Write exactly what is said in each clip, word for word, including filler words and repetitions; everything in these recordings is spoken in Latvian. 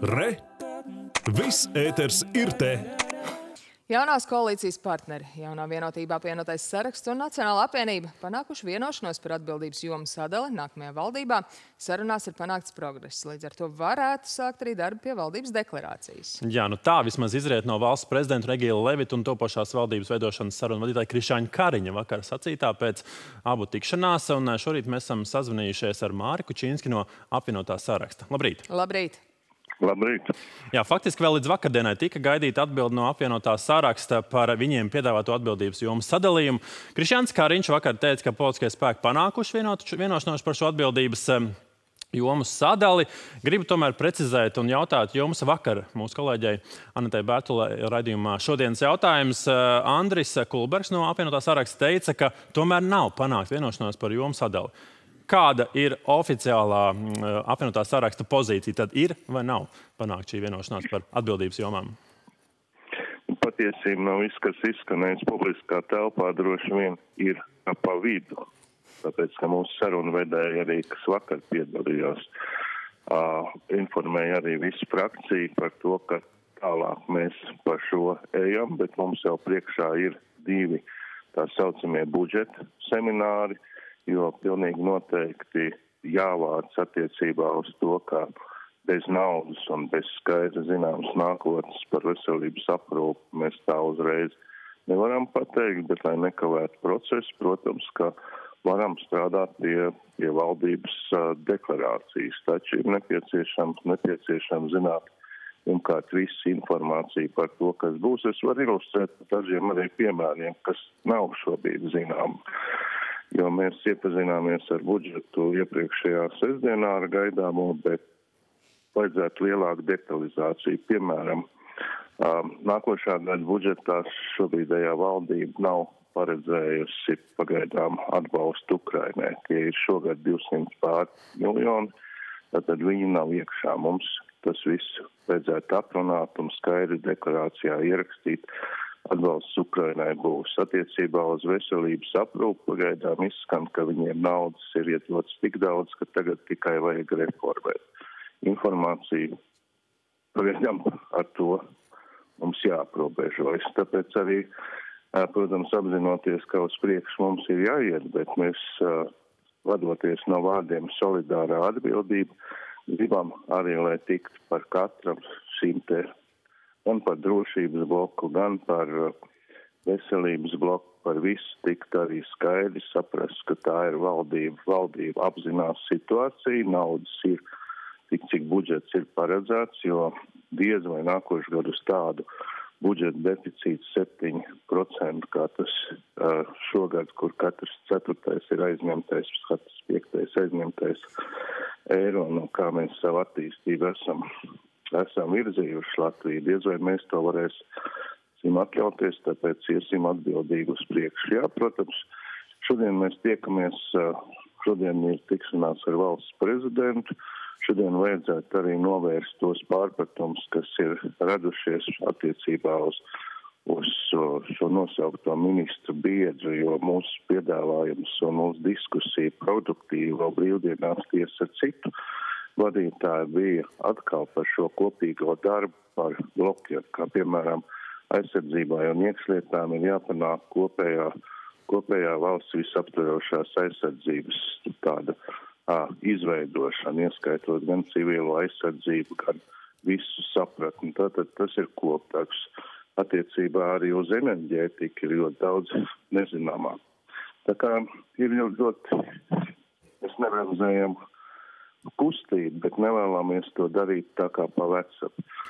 Re! Viss ēters ir te! Jaunās koalīcijas partneri, Jaunā vienotība apvienotais saraksts un Nacionālā apvienība panākuši vienošanos par atbildības jomu sadali nākamajā valdībā. Sarunās ir panākts progress, līdz ar to varētu sākt arī darbu pie valdības deklarācijas. Jā, nu tā vismaz izriet no valsts prezidenta Egīla Levita un topošās valdības veidošanas sarunu vadītāja Krišjāņa Kariņa vakar sacītā pēc abu tikšanās. Un šorīt mēs esam sazvanījušies ar Māri Kučīnski no apvienotā saraksta. Labrīt! Labrīt! Labrīt. Jā, faktiski vēl līdz vakardienai tika gaidīta atbilde no apvienotā saraksta par viņiem piedāvāto atbildības jomu sadalījumu. Krišjāns Kariņš vakar teica, ka politiskie spēki panākuši vienošanos par šo atbildības jomu sadali. Gribu tomēr precizēt un jautāt jums vakar mūsu kolēģei Anetei Bērtulai raidījumā šodienas jautājums. Andris Kulbergs no apvienotā saraksta teica, ka tomēr nav panākt vienošanos par jomu sadali. Kāda ir oficiālā apvienotā saraksta pozīcija? Tad ir vai nav panākt šī vienošanās par atbildības jomām? Patiesībā viss, kas izskanējis publiskā telpā, droši vien ir pa vidu. Tāpēc, ka mūsu sarunu vedēja arī, kas vakar piedalījās, uh, informēja arī visu frakciju par to, ka tālāk mēs par šo ejam, bet mums jau priekšā ir divi tā saucamie budžeta semināri, jo pilnīgi noteikti jāvāc attiecībā uz to, ka bez naudas un bez skaidra zināmas nākotnes par veselības aprūpi mēs tā uzreiz nevaram pateikt, bet lai nekavētu procesu, protams, ka varam strādāt pie, pie valdības uh, deklarācijas. Taču ir nepieciešams, nepieciešams zināt pirmkārt visu informāciju par to, kas būs. Es varu ilustrēt dažiem arī piemēriem, kas nav šobrīd zinām. Jo mēs iepazināmies ar budžetu iepriekšējā sestdienā ar gaidāmo, bet vajadzētu lielāku detalizāciju. Piemēram, nākošā gada budžetā šobrīdējā valdība nav paredzējusi pagaidām atbalstu Ukrainai. Tie ir šogad divsimt pār miljoni, tad viņi nav iekšā. Mums tas viss vajadzētu aprunāt un skaidri deklarācijā ierakstīt. Atbalsts Ukrainai būs. Attiecībā uz veselības aprūpu pagaidām izskan, ka viņiem naudas ir iedots tik daudz, ka tagad tikai vajag reformēt. Informāciju pagaidām ar to mums jāaprobežojas. Tāpēc arī, protams, apzinoties, ka uz priekšu mums ir jāiet, bet mēs, vadoties no vārdiem solidārā atbildība, gribam arī, lai tiktu par katram šīm te gan par drošības bloku, gan par veselības bloku, par visu tikt arī skaidri saprast, ka tā ir valdība. Valdība apzinās situāciju, naudas ir tik, cik budžets ir paredzēts, jo diez vai nākošu gadu uz tādu budžeta deficīts septiņi procenti, kā tas šogad, kur katrs ceturtais ir aizņemtais, katrs piektais aizņemtais eiro, no kā mēs savu attīstību esam. esam virzījuši Latviju. Diez vai mēs to varēsim atļauties, tāpēc iesim atbildīgi uz priekšu. Jā, protams, šodien mēs tiekamies, šodien ir tikšanās ar valsts prezidentu, šodien vajadzētu arī novērst tos pārpratumus, kas ir radušies attiecībā uz, uz šo nosaukto ministru biedru, jo mūsu piedāvājums un mūsu diskusija produktīvi vēl brīvdienās tiesa ar citu vadītāji bija atkal par šo kopīgo darbu par blokiem, kā piemēram aizsardzībai un iekšlietām ir jāpanāk kopējā, kopējā valsts visaptverošās aizsardzības tāda ā, izveidošana, ieskaitot gan civilo aizsardzību, gan visu sapratni. Tātad tas ir kopdarbs. Attiecībā arī uz enerģētiku ir ļoti daudz nezināmā. Tā kā ir ļoti, mēs nerealizējam kustību, bet nevēlamies to darīt tā kā pa vecam.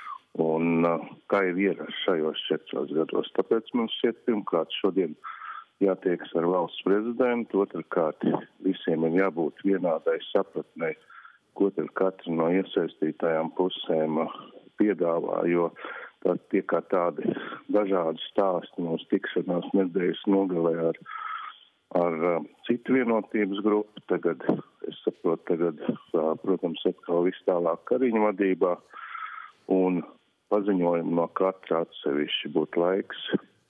Un uh, kā ir ierasts šajos četros gados. Tāpēc mums šķiet pirmkārt šodien jātiekas ar valsts prezidentu, otrkārt visiem ir jābūt vienādai sapratnei, ko tad katra no iesaistītajām pusēm uh, piedāvā, jo tā tie kā tādi dažādi stāsti mūsu tikšanās nedēļas nogalē ar ar uh, citu vienotības grupu. Tagad, es saprotu, tagad, uh, protams, atkal viss tālāk Kariņa vadībā un paziņojumu no katra atsevišķi būtu laiks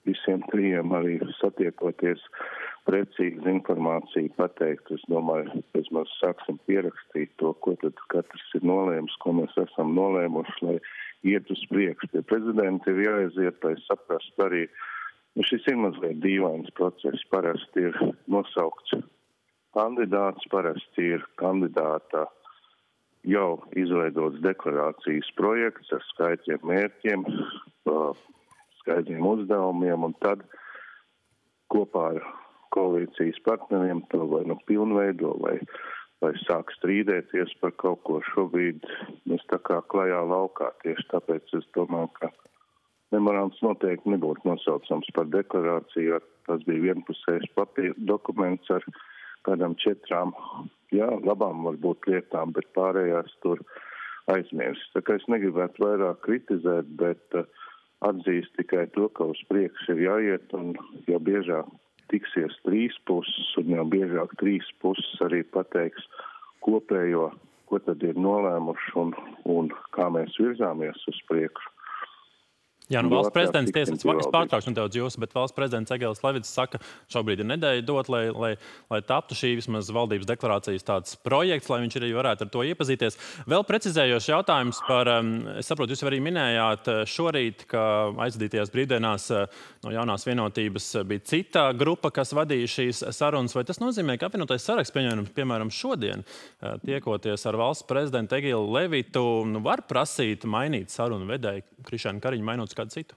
visiem trijiem arī satiekoties precīzi informāciju pateikt. Es domāju, pēc mēs sāksim pierakstīt to, ko tad katrs ir nolēmis, ko mēs esam nolēmuši, lai iet uz priekšu. Pie prezidenta ir jāaiziet, lai saprast arī, nu šis ir mazliet dīvains process. Parasti ir nosaukts kandidāts, parasti ir kandidāta jau izveidots deklarācijas projekts ar skaidriem mērķiem, skaidriem uzdevumiem, un tad kopā ar koalīcijas partneriem to vai nu pilnveido, vai, vai sāk strīdēties par kaut ko. Šobrīd mēs tā kā klajā laukā, tieši tāpēc es domāju, ka memorands noteikti nebūtu nosaucams par deklarāciju. Tas bija vienpusējs papīra dokuments ar kādām četrām, jā, labām varbūt lietām, bet pārējās tur aizmirst. Tā kā es negribētu vairāk kritizēt, bet uh, atzīst tikai to, ka uz priekšu ir jāiet, un jau biežāk tiksies trīs puses, un jau biežāk trīs puses arī pateiks kopējo, ko tad ir nolēmuši un, un kā mēs virzāmies uz priekšu. Jā, nu valsts prezidents tiesas, es pārtraukšu nedaudz jūs, bet valsts prezidents Egils Levits saka, šobrīd ir nedēļa dot, lai, lai, lai taptu šī vismaz valdības deklarācijas tāds projekts, lai viņš arī varētu ar to iepazīties. Vēl precizējošs jautājums par, es saprotu, jūs arī minējāt šorīt, ka aizvadītajās brīvdienās no Jaunās vienotības bija cita grupa, kas vadīja šīs sarunas. Vai tas nozīmē, ka apvienotais saraksts, piemēram, šodien, tiekoties ar valsts prezidentu Egilu Levitu, nu, var prasīt mainīt sarunu vedēju Krišjānu Kariņu, mainot kādu citu?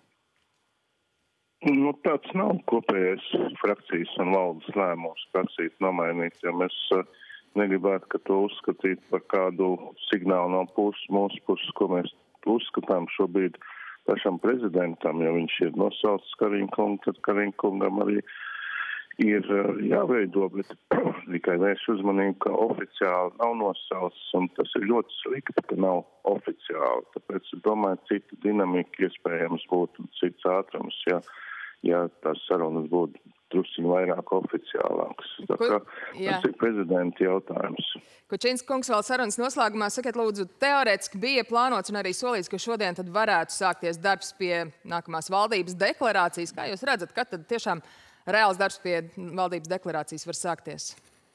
Nu, tāds nav kopējais frakcijas un valdes lēmums prasīt nomainīt, ja mēs uh, negribētu, ka to uzskatīt par kādu signālu no puses, mūsu puses, ko mēs uzskatām šobrīd pašam prezidentam, ja viņš ir nosaucis Kariņkungu, tad Kariņkungam arī ir uh, jāveido, bet tikai vērš uzmanību, ka oficiāli nav nosaucis, un tas ir ļoti slikti, ka nav oficiāli. Tāpēc, domāju, cita dinamika iespējams būtu un cits ātrums, ja, ja tās sarunas būtu drusciņ vairāk oficiālākas. Tā kā tas ir prezidenta jautājums. Kučinska kungs, vēl sarunas noslēgumā, sakiet lūdzu, teorētiski bija plānots un arī solīts, ka šodien tad varētu sākties darbs pie nākamās valdības deklarācijas. Kā jūs redzat, kad tad tiešām reāls darbs pie valdības deklarācijas var sākties?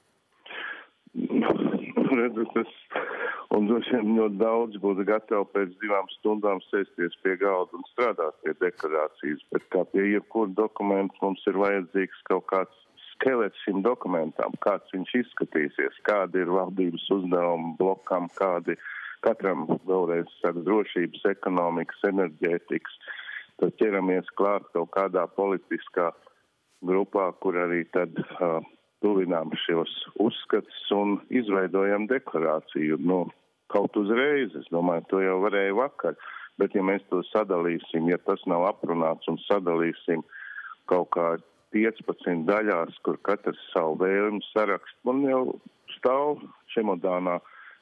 Redzu, tas, un droši vien ļoti daudz būtu gatavi pēc divām stundām sēsties pie galda un strādāt pie deklarācijas, bet kā pie jebkura dokumenta mums ir vajadzīgs kaut kāds skelets šim dokumentam, kāds viņš izskatīsies, kādi ir valdības uzdevumi blokam, kādi katram vēlreiz saka drošības, ekonomikas, enerģētikas. Tad ķeramies klāt kaut kādā politiskā grupā, kur arī tad uh, tuvinām šos uzskatus un izveidojam deklarāciju. Nu, kaut uzreiz, es domāju, to jau varēja vakar, bet ja mēs to sadalīsim, ja tas nav aprunāts un sadalīsim kaut kā piecpadsmit daļās, kur katrs savu vēlmu sarakst, man jau stāv čemodānā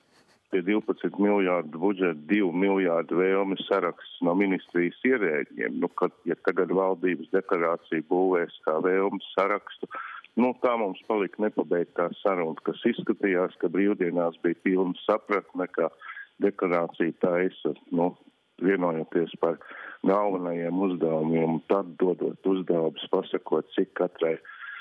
pie divpadsmit miljārdu budžeta, divu miljārdu vēlmi saraksts no ministrijas ierēģiem. Nu, kad, ja tagad valdības deklarācija būvēs kā vēlmi sarakstu, nu, tā mums palika nepabeigtā saruna, kas izskatījās, ka brīvdienās bija pilna sapratne, ka deklarācija taisa, nu, vienojoties par galvenajiem uzdevumiem, un tad dodot uzdevumus, pasakot, cik katrai,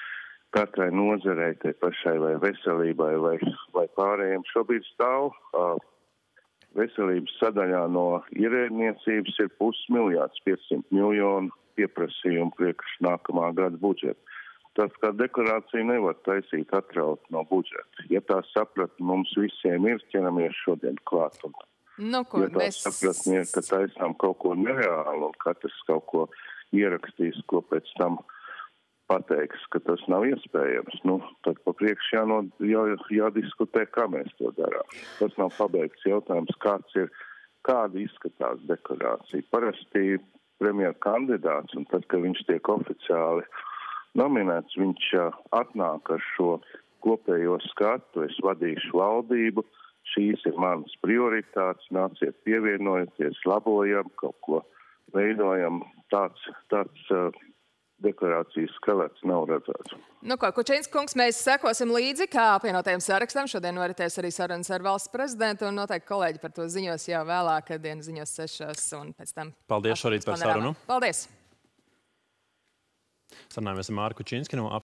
katrai nozarei, tai pašai vai veselībai vai, vai pārējiem šobrīd stāv. Uh, veselības sadaļā no ierēdniecības ir pusmiljārds, piecsimt miljonu pieprasījumu priekš nākamā gada budžeta. Tas, kā deklarācija nevar taisīt atraut no budžeta. Ja tā sapratne mums visiem ir, ķeramies šodien klāt. Un, nu, ko, ja tā mēs... sapratne ir, ka taisām kaut ko nereālu un katrs kaut ko ierakstīs, ko pēc tam pateiks, ka tas nav iespējams, nu, tad pa priekš jāno, jā, jādiskutē, kā mēs to darām. Tas nav pabeigts jautājums, kāds ir, kāda izskatās deklarācija. Parasti premjera kandidāts, un tad, kad viņš tiek oficiāli nominēts, viņš atnāk ar šo kopējo skatu, es vadīšu valdību, šīs ir manas prioritātes, nāciet pievienojieties, labojam, kaut ko veidojam, tāds, tāds uh, deklarācijas skelets nav redzēts. Nu ko, Kučinska kungs, mēs sekosim līdzi, kā apvienotajam sarakstam. Šodien noritēs arī sarunas ar valsts prezidentu, un noteikti kolēģi par to ziņos jau vēlāk, kad dienu ziņos sešos, un pēc tam... Paldies šorīt par sarunu. Paldies! Sarunājamies ar Mārku Činski no